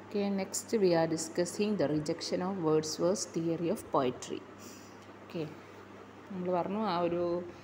Okay, next we are discussing the rejection of Wordsworth's theory of poetry. Okay, നമ്മൾ പറഞ്ഞു ആ ഒരു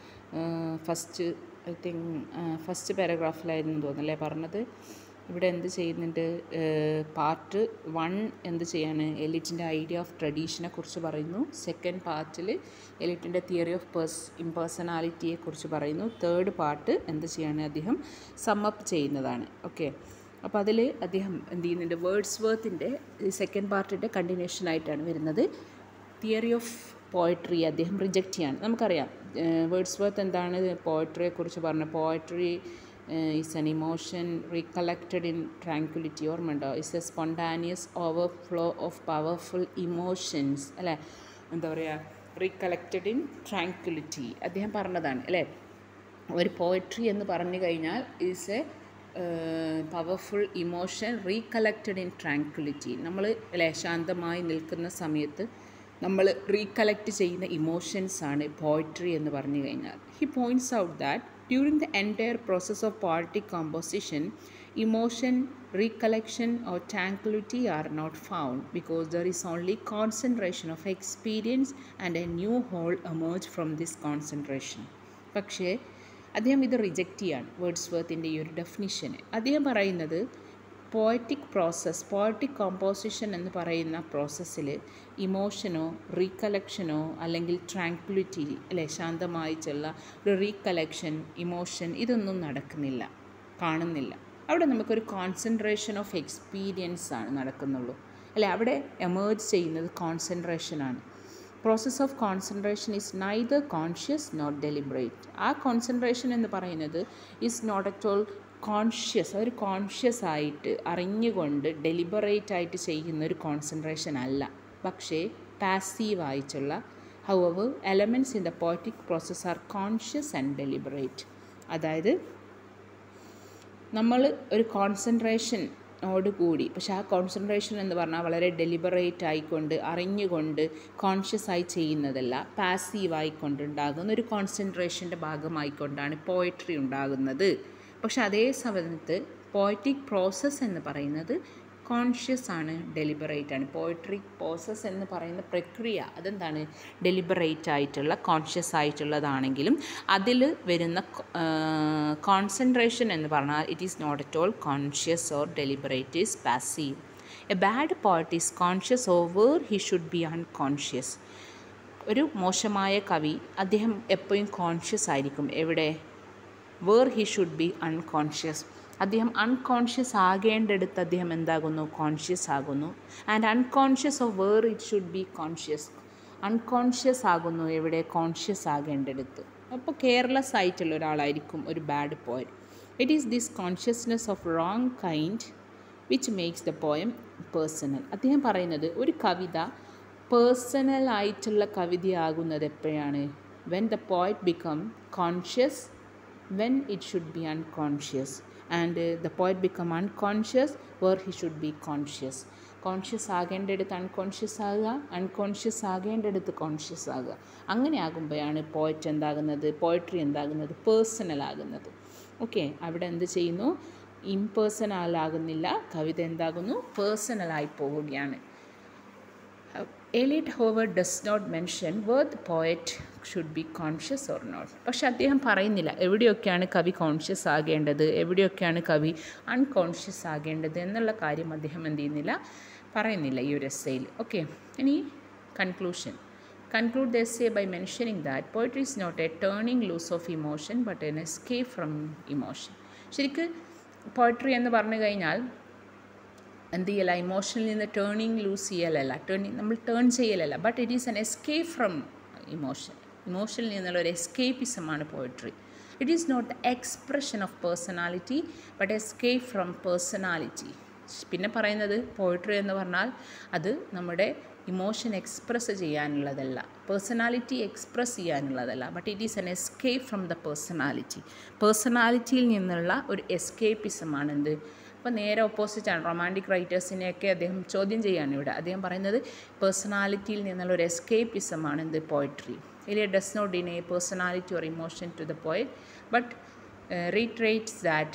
first പാരഗ്രാഫിലായിരുന്നു തോന്നല്ലേ പറഞ്ഞത്. ഇവിടെ എന്ത് ചെയ്യുന്നുണ്ട്, പാർട്ട് 1 എന്ത് ചെയ്യാണ്, എലിറ്റിൻ്റെ ഐഡിയ ഓഫ് ട്രഡീഷനെ കുറിച്ച് പറയുന്നു. സെക്കൻഡ് പാർട്ടിൽ എലിറ്റിൻ്റെ തിയറി ഓഫ് ഇംപേഴ്സണാലിറ്റിയെ കുറിച്ച് പറയുന്നു. തേർഡ് പാർട്ട് എന്ത് ചെയ്യാണ്, അദ്ദേഹം സമ്മപ്പ് ചെയ്യുന്നതാണ്. ഓക്കെ, അപ്പോൾ അതിൽ അദ്ദേഹം എന്ത് ചെയ്യുന്നുണ്ട്, വേർഡ്സ്വർത്തിൻ്റെ സെക്കൻഡ് പാർട്ടിൻ്റെ കണ്ടിന്യൂഷനായിട്ടാണ് വരുന്നത്. തിയറി ഓഫ് പോയട്രി അദ്ദേഹം റിജക്റ്റ് ചെയ്യാണ്. നമുക്കറിയാം വേർഡ്സ്വർത്ത് എന്താണ് പോയട്രിയെക്കുറിച്ച് പറഞ്ഞത്. Poetry is an emotion recollected in tranquillity. ഓർമ്മയുണ്ടോ? Is a spontaneous overflow of powerful emotions, അല്ലേ? എന്താ പറയുക, റീകളക്റ്റഡ് ഇൻ ട്രാങ്ക്വിലിറ്റി അദ്ദേഹം പറഞ്ഞതാണ്, അല്ലേ? ഒരു പോയട്രി എന്ന് പറഞ്ഞു കഴിഞ്ഞാൽ is a powerful emotion recollected in tranquillity. നമ്മൾ അല്ലേ ശാന്തമായി നിൽക്കുന്ന സമയത്ത് നമ്മൾ റീകളക്റ്റ് ചെയ്യുന്ന ഇമോഷൻസാണ് പോയട്രി എന്ന് പറഞ്ഞു കഴിഞ്ഞാൽ. He points out that during the entire process of poetic composition emotion, recollection or tranquillity are not found because there is only concentration of experience and a new whole emerge from this concentration. പക്ഷേ അദ്ദേഹം ഇത് reject ചെയ്യാണ്, വേർഡ്സ്വർത്തിൻ്റെ ഈ ഒരു definition. അദ്ദേഹം പറയുന്നത് poetic process, poetic composition എന്ന് പറയുന്ന പ്രോസസ്സിൽ ഇമോഷനോ റീകളക്ഷനോ അല്ലെങ്കിൽ ട്രാങ്ക്വിലിറ്റി, അല്ലെ ശാന്തമായിട്ടുള്ള ഒരു റീകളക്ഷൻ, ഇമോഷൻ, ഇതൊന്നും നടക്കുന്നില്ല, കാണുന്നില്ല. അവിടെ നമുക്കൊരു കോൺസെൻട്രേഷൻ ഓഫ് എക്സ്പീരിയൻസ് ആണ് നടക്കുന്നുള്ളൂ, അല്ലെ? അവിടെ എമേർജ് ചെയ്യുന്നത് കോൺസെൻട്രേഷനാണ്. Process of concentration is neither conscious not deliberate. ആ കോൺസെൻട്രേഷൻ എന്ന് പറയുന്നത് is not at all conscious. അതൊരു കോൺഷ്യസ് ആയിട്ട് അറിഞ്ഞുകൊണ്ട് ഡെലിബറേറ്റ് ആയിട്ട് ചെയ്യുന്ന ഒരു കോൺസെൻട്രേഷൻ അല്ല, പക്ഷേ പാസീവായിട്ടുള്ള. However elements in the poetic process are conscious and deliberate. അതായത് നമ്മൾ ഒരു കോൺസെൻട്രേഷനോടുകൂടി, പക്ഷേ ആ കോൺസെൻട്രേഷൻ എന്ന് പറഞ്ഞാൽ വളരെ ഡെലിബറേറ്റ് ആയിക്കൊണ്ട് അറിഞ്ഞുകൊണ്ട് കോൺഷ്യസ് ആയി ചെയ്യുന്നതല്ല, പാസീവായിക്കൊണ്ടുണ്ടാകുന്ന ഒരു കോൺസെൻട്രേഷൻ്റെ ഭാഗമായിക്കൊണ്ടാണ് പോയട്രി ഉണ്ടാകുന്നത്. പക്ഷെ അതേ സമയത്ത് പോയറ്റിക് പ്രോസസ്സ് എന്ന് പറയുന്നത് കോൺഷ്യസ് ആണ്, ഡെലിബറേറ്റ് ആണ്. പോയട്രി പ്രോസസ്സ് എന്ന് പറയുന്ന പ്രക്രിയ അതെന്താണ്, ഡെലിബറേറ്റ് ആയിട്ടുള്ള കോൺഷ്യസ് ആയിട്ടുള്ളതാണെങ്കിലും അതിൽ വരുന്ന കോൺസെൻട്രേഷൻ എന്ന് പറഞ്ഞാൽ it is not at all conscious or deliberate, is passive. A bad poet is conscious over he should be unconscious. ഒരു മോശമായ കവി അദ്ദേഹം എപ്പോഴും കോൺഷ്യസ് ആയിരിക്കും. എവിടെ? Where he should be unconscious. അദ്ദേഹം അൺകോൺഷ്യസ് ആകേണ്ടടുത്ത് അദ്ദേഹം എന്താകുന്നു, കോൺഷ്യസ് ആകുന്നു. And unconscious of where it should be conscious. Unconscious ആകുന്നു എവിടെ? കോൺഷ്യസ് ആകേണ്ടടുത്ത്. അപ്പോൾ കെയർലെസ് ആയിട്ടുള്ള ഒരാളായിരിക്കും ഒരു bad poet. It is this consciousness of wrong kind which makes the poem personal. അദ്ദേഹം പറയുന്നത് ഒരു കവിത പേഴ്സണൽ ആയിട്ടുള്ള കവിതയാകുന്നത് എപ്പോഴാണ്? When the poet become conscious when it should be unconscious, and the poet become unconscious where he should be conscious. Conscious ആകേണ്ടടുത്ത് unconscious ആകുക, unconscious ആകേണ്ടടുത്ത് കോൺഷ്യസ് ആകുക. അങ്ങനെ ആകുമ്പോഴാണ് പോയറ്റ് എന്താകുന്നത്, പോയട്രി എന്താകുന്നത്, പേഴ്സണൽ ആകുന്നത്. ഓക്കെ, അവിടെ എന്ത് ചെയ്യുന്നു, ഇംപേഴ്സണൽ ആകുന്നില്ല, കവിത എന്താകുന്നു, പേഴ്സണലായി പോവുകയാണ്. Eliot, however, does not mention whether the poet should be conscious or not. പക്ഷെ അദ്ദേഹം പറയുന്നില്ല എവിടെയൊക്കെയാണ് കവി കോൺഷ്യസ് ആകേണ്ടത്, എവിടെയൊക്കെയാണ് കവി അൺകോൺഷ്യസ് ആകേണ്ടത് എന്നുള്ള കാര്യം അദ്ദേഹം എന്ത് ചെയ്യുന്നില്ല, പറയുന്നില്ല ഈ ഒരു എസ്സേയിൽ. ഓക്കെ, ഇനി conclusion. Conclude the essay by mentioning that poetry is not a turning loose of emotion but an escape from emotion. ശരിക്ക് പോയട്രി എന്ന് പറഞ്ഞു കഴിഞ്ഞാൽ എന്ത് ചെയ്യല, ഇമോഷനിൽ നിന്ന് ടേണിങ് ലൂസ് ചെയ്യലല്ല, നമ്മൾ ടേൺ ചെയ്യലല്ല, but it is an escape from emotion. ഇമോഷനിൽ നിന്നുള്ള ഒരു എസ്കേപ്പിസമാണ് poetry. It is not the expression of personality but escape from personality. പിന്നെ പറയുന്നത് പോയട്രി എന്ന് പറഞ്ഞാൽ അത് നമ്മുടെ ഇമോഷൻ എക്സ്പ്രസ് ചെയ്യാനുള്ളതല്ല, പേഴ്സണാലിറ്റി എക്സ്പ്രസ് ചെയ്യാനുള്ളതല്ല, but it is an escape from the personality. പേഴ്സണാലിറ്റിയിൽ നിന്നുള്ള ഒരു എസ്കേപ്പിസമാണ് എന്ത്. അപ്പോൾ നേരെ ഓപ്പോസിറ്റാണ്. റൊമാൻറ്റിക് റൈറ്റേഴ്സിനെയൊക്കെ അദ്ദേഹം ചോദ്യം ചെയ്യാണ് ഇവിടെ. അദ്ദേഹം പറയുന്നത് പേഴ്സണാലിറ്റിയിൽ നിന്നുള്ള ഒരു എസ്കേപ്പിസമാണ് എന്ത്, poetry. Eliot does not deny personality or emotion to the poet, but reiterates that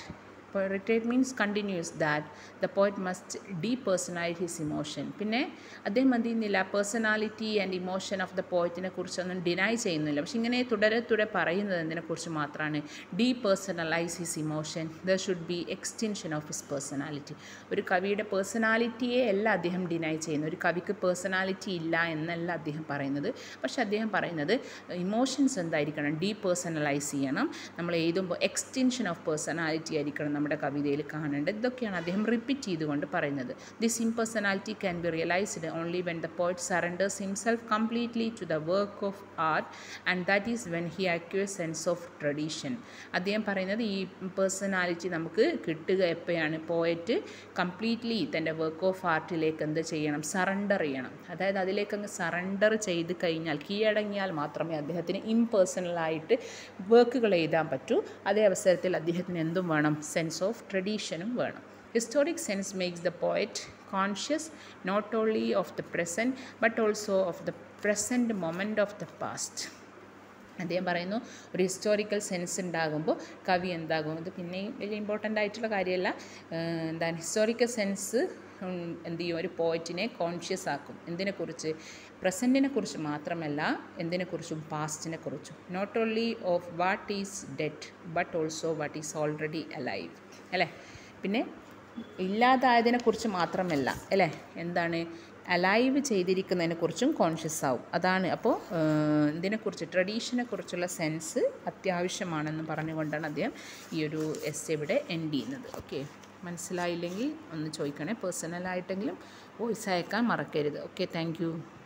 Portrait means continuous, that the poet must depersonalize his emotion. പിന്നെ അദ്ദേഹം എന്ത് ചെയ്യുന്നില്ല, personality and emotion of the പോയറ്റിനെ കുറിച്ചൊന്നും ഡിനൈ ചെയ്യുന്നില്ല. പക്ഷെ ഇങ്ങനെ തുടരെ പറയുന്നത് എന്തിനെക്കുറിച്ച് മാത്രമാണ്, depersonalise his emotion, there should be extension of his personality. ഒരു കവിയുടെ പേഴ്സണാലിറ്റിയെ അല്ല അദ്ദേഹം ഡിനൈ ചെയ്യുന്നത്, ഒരു കവിക്ക് പേഴ്സണാലിറ്റി ഇല്ല എന്നല്ല അദ്ദേഹം പറയുന്നത്. പക്ഷെ അദ്ദേഹം പറയുന്നത് ഇമോഷൻസ് എന്തായിരിക്കണം, ഡീപേഴ്സണലൈസ് ചെയ്യണം. നമ്മൾ എഴുതുമ്പോൾ എക്സ്റ്റെൻഷൻ ഓഫ് പേഴ്സണാലിറ്റി ആയിരിക്കണം നമ്മുടെ കവിതയിൽ കാണേണ്ടത്. ഇതൊക്കെയാണ് അദ്ദേഹം റിപ്പീറ്റ് ചെയ്തുകൊണ്ട് പറയുന്നത്. This impersonality can be realised only when the poet surrenders himself completely to the work of art and that is when he acquires sense of tradition. അദ്ദേഹം പറയുന്നത് ഈ പേഴ്സണാലിറ്റി നമുക്ക് കിട്ടുക എപ്പോഴാണ്, പോയറ്റ് കംപ്ലീറ്റ്ലി തൻ്റെ വർക്ക് ഓഫ് ആർട്ടിലേക്ക് എന്ത് ചെയ്യണം, സറണ്ടർ ചെയ്യണം. അതായത് അതിലേക്ക് അങ്ങ് സറണ്ടർ ചെയ്ത് കഴിഞ്ഞാൽ, കീഴടങ്ങിയാൽ മാത്രമേ അദ്ദേഹത്തിന് ഇംപേഴ്സണലായിട്ട് വർക്കുകൾ എഴുതാൻ പറ്റൂ. അതേ അവസരത്തിൽ അദ്ദേഹത്തിന് എന്തും വേണം, സെൻസ് ഓഫ് ട്രഡീഷനും വേണം. Historic sense makes the poet conscious not only of the present but also of the present moment of the past. അദ്ദേഹം പറയുന്നു ഒരു ഹിസ്റ്റോറിക്കൽ സെൻസ് ഉണ്ടാകുമ്പോൾ കവി എന്താകും, ഇത് പിന്നെയും വലിയ ഇമ്പോർട്ടൻ്റ് ആയിട്ടുള്ള കാര്യമല്ല, എന്താണ് ഹിസ്റ്റോറിക്കൽ സെൻസ് എന്ത് ചെയ്യും, ഒരു പോയറ്റിനെ കോൺഷ്യസ് ആക്കും. എന്തിനെക്കുറിച്ച്, പ്രസൻറ്റിനെ കുറിച്ച് മാത്രമല്ല, എന്തിനെക്കുറിച്ചും, പാസ്റ്റിനെ കുറിച്ചും. Not only of what is dead but also what is already alive, അല്ലേ. പിന്നെ ഇല്ലാതായതിനെക്കുറിച്ച് മാത്രമല്ല, അല്ലേ, എന്താണ്, അലൈവ് ചെയ്തിരിക്കുന്നതിനെക്കുറിച്ചും കോൺഷ്യസ് ആവും. അതാണ് അപ്പോൾ ഇതിനെക്കുറിച്ച്, ട്രഡീഷനെ കുറിച്ചുള്ള സെൻസ് അത്യാവശ്യമാണെന്ന് പറഞ്ഞുകൊണ്ടാണ് അദ്ദേഹം ഈ ഒരു എസ്സേ ഇവിടെ എൻഡ് ചെയ്യുന്നത്. ഓക്കെ, മനസ്സിലായില്ലെങ്കിൽ ഒന്ന് ചോദിക്കണേ, പേഴ്സണലായിട്ടെങ്കിലും വോയിസ് അയക്കാൻ മറക്കരുത്. Okay, thank U.